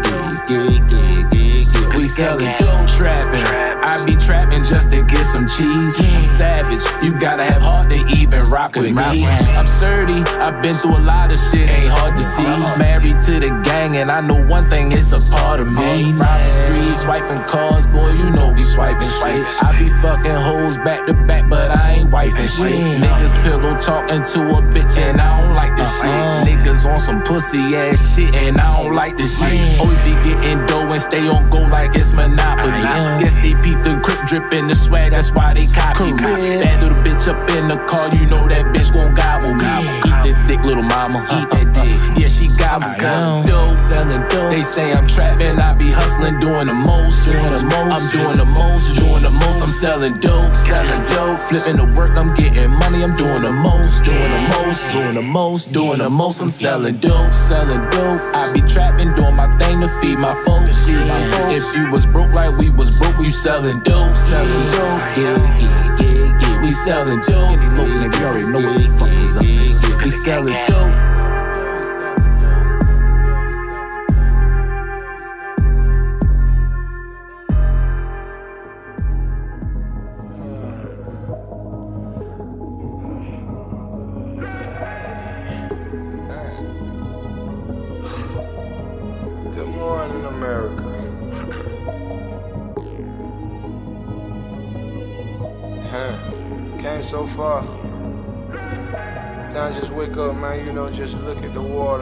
we selling dope, trapping. I be trapping just to get some cheese. I'm savage, you gotta have heart to even rock with me. I'm sturdy, I've been through a lot of shit, ain't hard to see. Married to the gang and I know one thing, it's a part of me. Robbing sprees, swiping cars, boy, you know we swiping shit. I be fucking hoes back to back, but I ain't wifing shit. Niggas pillow talking to a bitch and I don't like this shit. Niggas on some pussy ass shit and I don't like this shit. Always be getting dough and stay on go like it's Monopoly. Guess they peep the grip drippin' the swag, that's why they copy me. That little bitch up in the car, you know that bitch gon' gobble me. Eat that dick, little mama, eat that dick. Yeah, she got me selling dope, selling dope. They say I'm trapping, I be hustling, doing the most, doing the most. I'm doing the most, doing the most. I'm selling dope, selling dope. Flipping the work, I'm getting money. I'm doing the most, doing the most, doing the most, doing the most. I'm selling dope, selling dope. I be trapping, doing my thing to feed my folks. If you was broke like we was broke, we selling dope, selling dope. Yeah, yeah, yeah, yeah. We selling dope. Look, nigga, you already know what the fuck is up. We selling dope. America. Came so far. Sometimes just wake up, man, you know, just look at the water.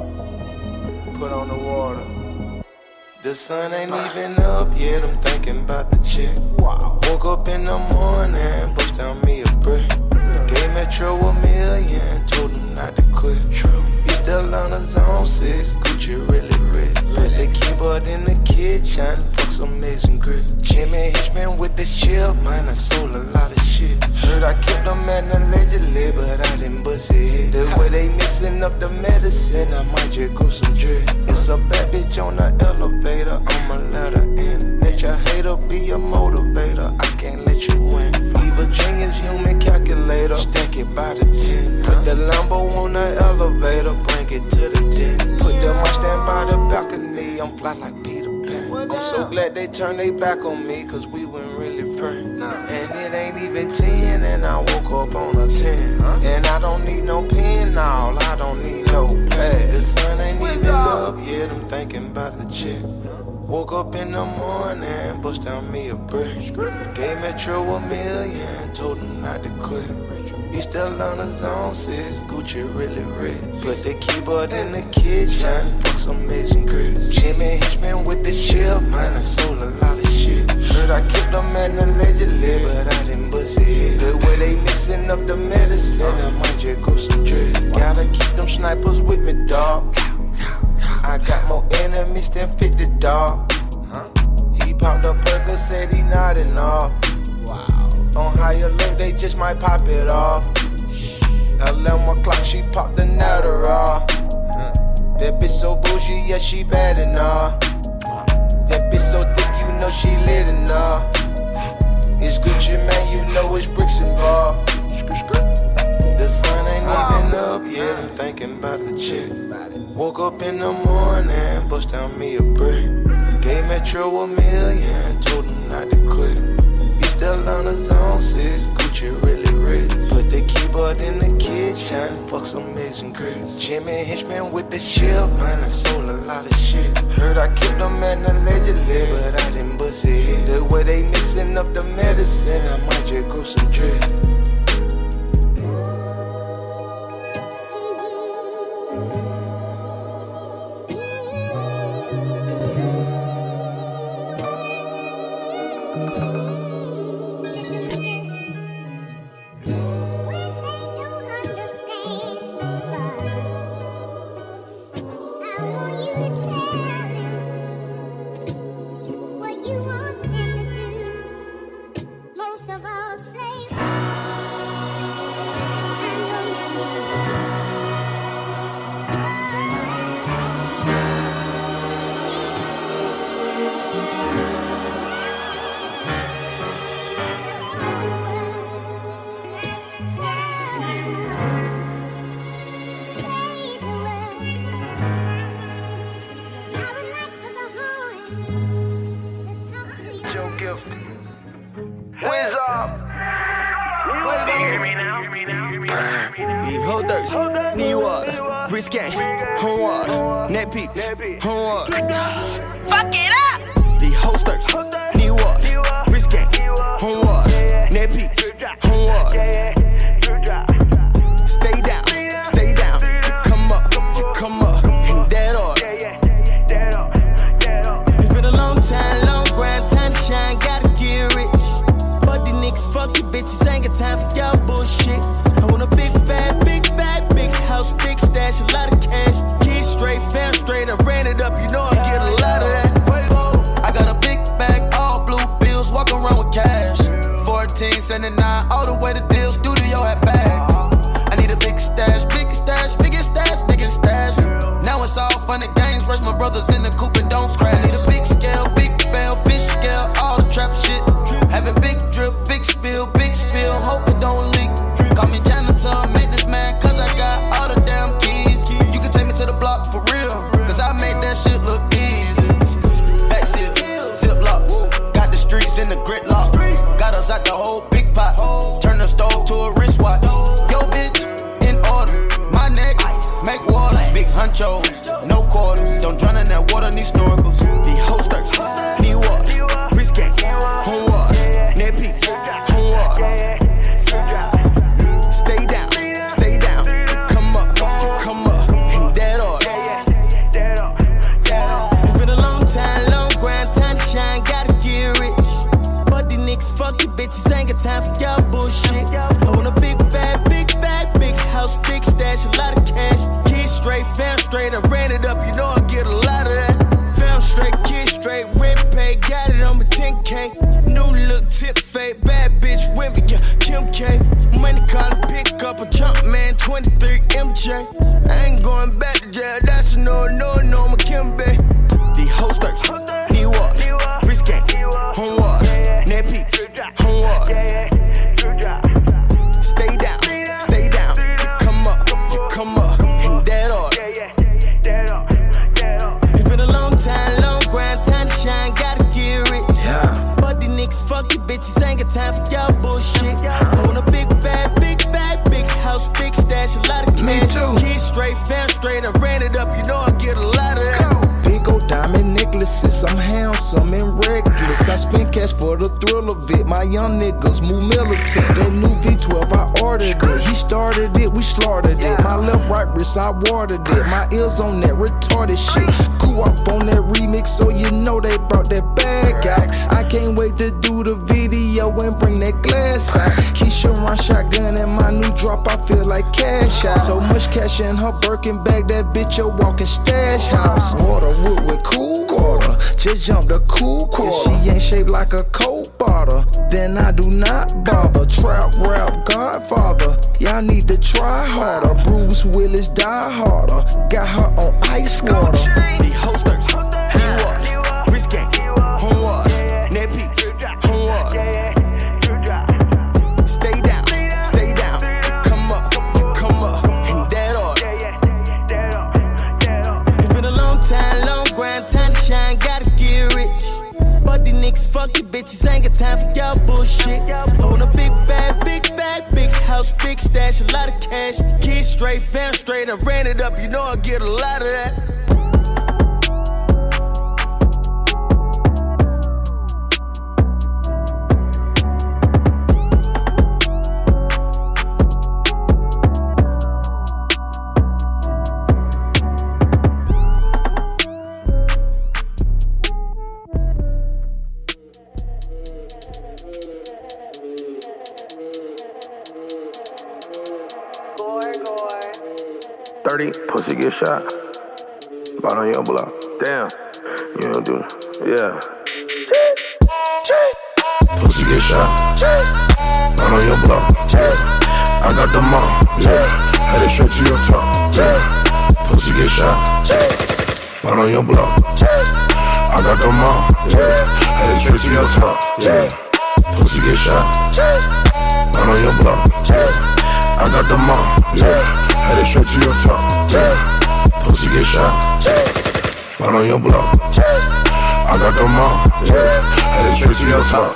Put on the water. The sun ain't even up yet, I'm thinking about the chick. Wow. Woke up in the morning, bust down me a brick. Gave Metro $1 million, told him not to quit. He still on the zone 6, Gucci really rich. Put the keyboard in the kitchen, fuck some amazing grit. Jimmy Hitchman with the chip, man, I sold a lot of shit. Heard I kept them man allegedly, but I didn't bust it. The way they mixing up the medicine, I might just grow some drip. It's a bad bitch on the elevator, I'ma let her in. Let your hater be a motivator, I can't let you win. Evil genius, human calculator, stack it by the 10. Put the Lambo on the elevator, bring it to the den. Put the Mustang by the balcony, I'm fly like Peter Pan. I'm so glad they turned their back on me, cause we weren't really friends. And it ain't even 10, and I woke up on a 10. And I don't need no pen, now I don't need no pad. The sun ain't even up yet, I'm thinking about the chick. Woke up in the morning, bust down me a brick. Gave Metro $1 million, told him not to quit. He still on the zone 6, Gucci really rich. Put the keyboard in the kitchen, fuck some amazing grits. Jimmy Hitchman with the chip, man, I sold a lot of shit. Heard I kept them man allegedly, but I didn't bust it. The way they mixing up the medicine, I might just grow some drip. Gotta keep them snipers with me, dawg. I got more enemies than 50, dawg. He popped a perk, said he nodding off. On high alert, they just might pop it off. 11 o'clock, she popped the Adderall. That bitch so bougie, yeah, she bad enough. That bitch so thick, you know she lit enough. It's Gucci, man, you know it's bricks involved. The sun ain't even up yet, I'm thinking about the chick. Woke up in the morning, bust down me a brick. Gave Metro $1 million, told him not to quit. Still on the zone 6, Gucci really rich. Put the keyboard in the kitchen, fuck some amazing grits. Jimmy Hitchman with the chip, man, I sold a lot of shit. Heard I kept them man allegedly, but I didn't bust it. The way they mixing up the medicine, I might just grow some drip. Fuck it up! These hoes thirsty, need water. Wrist gang, home water. Net peaks, home water. Stay down, you come up, in that order. It's been a long time, long grind, time to shine, gotta get rich. Fuck these niggas, fuck you bitches, ain't got time for y'all bullshit. I want a big bag, big house, big stash, a lot of cash. Kids straight, fam straight, I ran it up, you know I get a lot of that. I got a big bag, all blue bills, walk around with cash. 1479, all the way to Deal Studio at bags. I need a big stash, biggest stash. Now it's all fun and games, rush my brothers in the coupe and don't crash. I need a big scale, big bell, fish scale, all the trap shit. Having big drip, big spill, hope it don't leak. Call me janitor, maintenance man, cause I got all the damn keys. You can take me to the block for real, cause I made that shit look easy. Backseat, ziplocs, got the streets in the gridlock. Got us out the whole big pot, turn the stove to a wristwatch. Yo bitch, in order, my neck, make water. Big hunchos, no quarters, don't drown in that water, need snorkels. got time for y'all bullshit. I want a big bag, big house, big stash, a lot of cash. Kids straight, fam straight, I ran it up, you know I get a lot of that. Fam straight, kids straight, rent paid, got it on my 10K. New look, tip fade, bad bitch with me, yeah, Kim K. Money calling, pick up a chunk, man, 23 MJ. I ain't going back to jail, that's a no, I'm a Kim Bay. These hoes thirsty, need water, wrist gang, home water, net peaks, home water. Stay down, you come up, in that order. It's been a long time, long grind, time to shine, gotta get rich. Yeah. But these niggas fuck you bitches, ain't got time for y'all bullshit. I want a big bag, big house, big stash, a lot of cash. Me too. Kids straight, fam straight, I ran it up, you know I get a lot of that. Big old diamond necklaces, I'm handsome and reckless. I spend cash for the thrill of it. My young niggas move militant. That new V12, I ordered it. He started it, we slaughtered it. My left, right wrist, I watered it. My ears on that retarded shit. Cool up on that remix, so you know they brought that bag out. I can't wait to do the video and bring that glass out. Keisha run shotgun and my new drop, I feel like cash out. So much cash in her Birkin bag, that bitch a walking stash house. Water with cool water, just jump the cool quarter. If she ain't shaped like a Coke bottle, then I do not bother. Trap rap Godfather, y'all need to try harder. Bruce Willis die harder, got her on ice water. These hoes thirsty, need water, wrist gang, home water, net peaks, home water. Stay down, you come up, in that order. It's been a long time, long grind, time to shine, gotta get rich. But these niggas fuck you bitches, ain't got time for y'all bullshit. I want a big bag, big house, big stash, a lot of cash. Kids straight, fam straight, I ran it up, you know I get a lot of that. Pussy get shot. Bought on your block. Damn. You don't do it. Yeah. Pussy get shot. Bought on your block. I got the mom. Yeah. Had it straight to your top. Yeah. Pussy get shot. Bought on your block. I got the mom. Yeah. Had it straight to your top. Yeah. Pussy get shot. Bought on your block. I got the mom. Yeah. Had it straight to your top, yeah. Pussy get shot, right on your block. I got the mom, yeah. Had it straight to your top.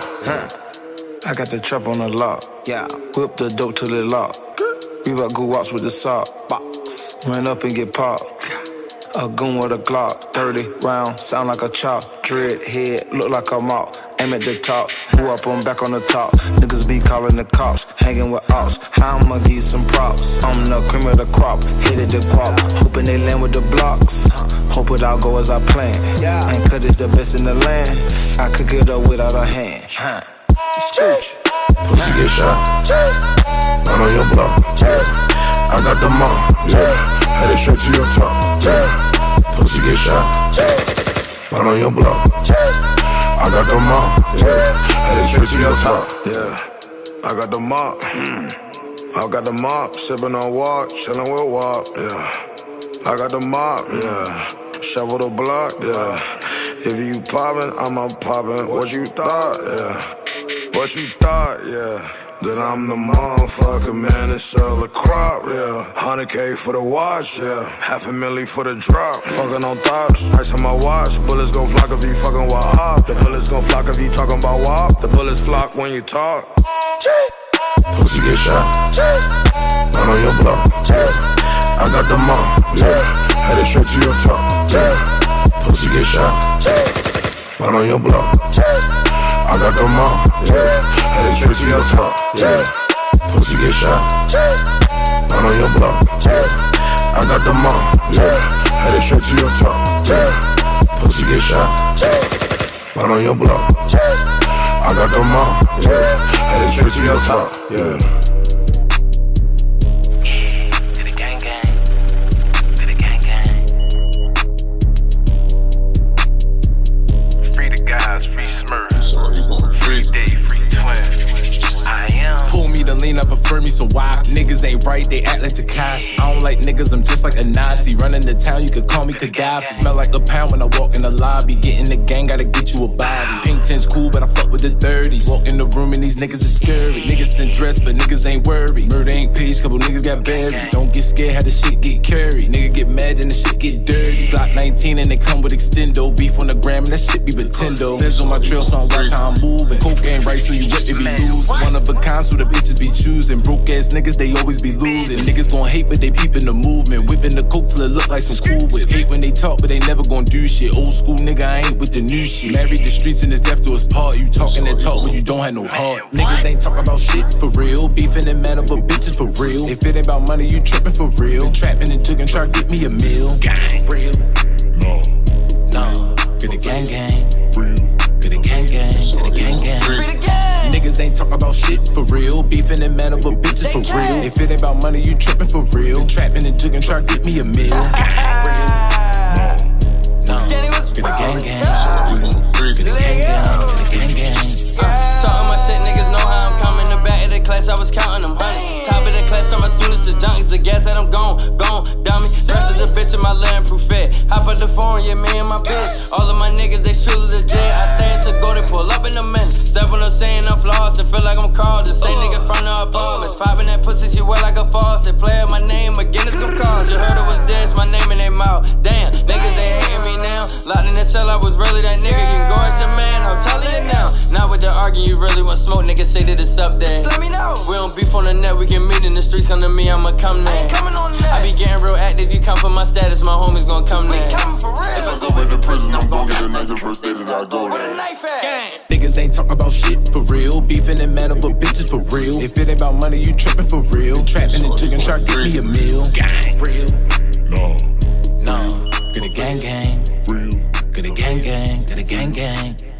I got the trap on the lock, yeah. Whip the dope till it lock. We about go walks with the sock. Run up and get popped. A gun with a Glock, 30 round, sound like a chop. Dread head, look like a mop. Aim at the top, who up on back on the top. Niggas be calling the cops, hanging with ops. I'ma give you some props. I'm the cream of the crop, hit it the crop. Hoping they land with the blocks. Hope it all go as I plan. And cause it's the best in the land, I could get up without a hand. Pussy get shot, right on your block. I got the mom, yeah. Had it straight to your top, yeah. Pussy get shot, right on your block. I got the mop, yeah. Had it straight to your top, yeah. I got the mop, I got the mop, sipping on walk, chillin' with walk, yeah. I got the mop, yeah. Shovel the block, yeah. If you poppin', I'm a poppin'. What you thought, yeah. What you thought, yeah. Then I'm the motherfucker, man, and sell the crop, yeah. 100K for the watch, yeah. $500,000 for the drop. Fucking on thoughts, ice on my watch. Bullets gon' flock if you fucking WAP. The bullets gon' flock if you talking about WAP. The bullets flock when you talk. Pussy get shot, right on your block, yeah. I got the mom, yeah. Had it straight to your top, yeah. Pussy get shot, right on your block, I got the mom, yeah. Had it straight to your top, yeah. Pussy get shot, right on your block, I got the mom, yeah. Had it straight to your top, yeah. Pussy get shot, right on your block, I got them all, yeah. Headed straight to your top, yeah. Lean up, prefer me, so why? Niggas ain't right, they act like Takashi. I don't like niggas, I'm just like a Nazi. Running the town, you could call me Gaddafi. Smell like a pound when I walk in the lobby. Get in the gang, gotta get you a body. Pink tin's cool, but I fuck with the 30s. Walk in the room and these niggas is scary. Niggas send threats, but niggas ain't worried. Murder ain't peace, couple niggas got buried. Don't get scared, how the shit get carried. Nigga get mad, then the shit get dirty. Glock 19 and they come with extendo. Beef on the gram and that shit be Nintendo. Feds on my trail, so I watch how I'm moving. Coke ain't right, so you wet, they be losing. One of a kind, so the bitches be choosing. Broke ass niggas, they always be losing. Niggas gon' hate, but they peepin' the movement. Whipping the coke till it look like some cool whip. Hate when they talk, but they never gon' do shit. Old school nigga, I ain't with the new shit. Married the streets and it's death to us part. You talking that talk when you don't have no heart. Niggas ain't talk about shit for real. Beefing and mad over bitches for real. If it ain't about money, you trippin' for real. Been trapping and jugging, try to get me a meal. Gang, real. No. Get the gang gang. Real. Get the gang gang. Get the gang gang. Niggas ain't talk about shit for real. Beefing and mad over bitches for real. If it ain't about money, you trippin' for real. Been trapping and jugging, try to get me a meal. Gang, real. No. Get the gang gang. Get the gang gang. Get the gang gang. Talking my shit, niggas know how I'm coming. The back of the class, I was counting them hundreds. Top of the class, I'm as soon as the dunk is the gas that I'm gone, dummy. Fresh as a bitch in my land, proof it. Hop up the phone, yeah, me and my bitch. All of my niggas, they shoot legit. I say it's a go, they pull up in a minute. Step on them saying I'm flawed, and feel like I'm called. The same niggas from the apartments. Popping that pussy, she wet like a faucet. Play my name again, it's some cars. You heard it was this, my name in their mouth. Damn, niggas, they hating me now. Locked in the cell, I was really that nigga. You go as your man, I'm telling you now. Not with the arguing, you really want smoke, niggas say that it's up there. Let me know. We don't beef on the net, we can meet in the streets. Come to me, I'ma come there. I ain't coming on that. I be getting real active, you come for my status, my homies gon' come there. We coming for real. If I go back to prison, I'm gon' get a knife the first day that I go there. Where the knife at? Niggas ain't talk about shit for real. Beefing and mad over bitches for real. If it ain't about money, you trippin' for real. Been trapping and jugging, try to get me a meal. Gang, real. No. Get a gang gang. Real. Get a gang gang. Get a gang gang.